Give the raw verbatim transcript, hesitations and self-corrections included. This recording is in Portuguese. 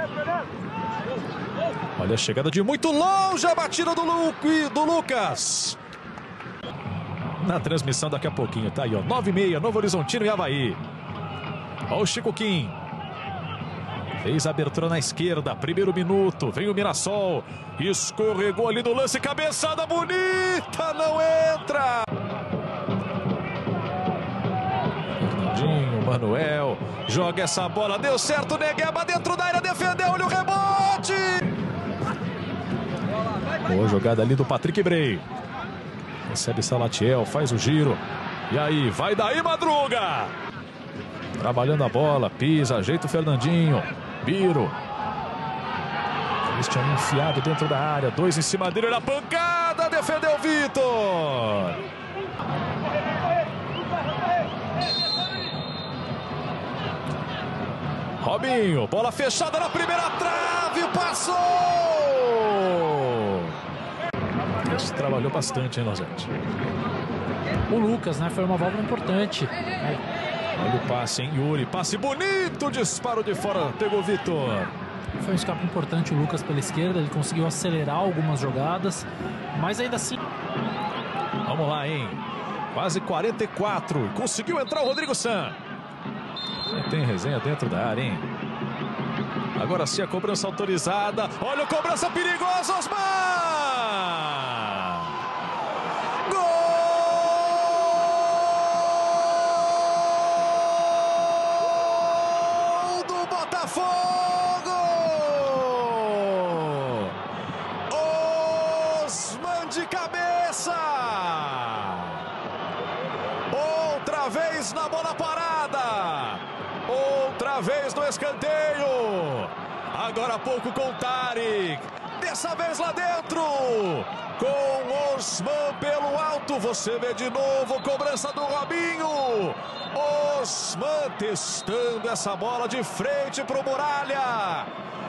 Olha a chegada de muito longe, a batida do, Lu, do Lucas. Na transmissão daqui a pouquinho, tá aí, ó. nove e meia, Novo Horizontino e Avaí. Olha o Chico Kim. Fez a abertura na esquerda, primeiro minuto. Vem o Mirassol. Escorregou ali no lance, cabeçada bonita, não entra. Fernandinho, Manuel, joga essa bola, deu certo, Negueba dentro da área, defendeu, olha o rebote. Boa jogada ali do Patrick Bray. Recebe Salatiel, faz o giro. E aí, vai daí, Madruga. Trabalhando a bola, pisa, ajeita o Fernandinho. Biro. Christian enfiado dentro da área. Dois em cima dele, na pancada. Defendeu o Vitor. Robinho, bola fechada na primeira trave. Passou. Esse trabalhou bastante, hein, Lozete? O Lucas, né? Foi uma válvula importante. Olha o passe, hein, Yuri. Passe bonito, disparo de fora. Pegou o Vitor. Foi um escape importante o Lucas pela esquerda. Ele conseguiu acelerar algumas jogadas. Mas ainda assim... Vamos lá, hein? Quase quarenta e quatro. Conseguiu entrar o Rodrigo San. Tem resenha dentro da área, hein? Agora sim a cobrança autorizada. Olha a cobrança perigosa, Osmar! Botafogo! Osman de cabeça! Outra vez na bola parada! Outra vez no escanteio! Agora há pouco com o Tarik! Dessa vez lá dentro! Com Osman pelo alto, você vê de novo, cobrança do Robinho! Osman testando essa bola de frente para o Muralha.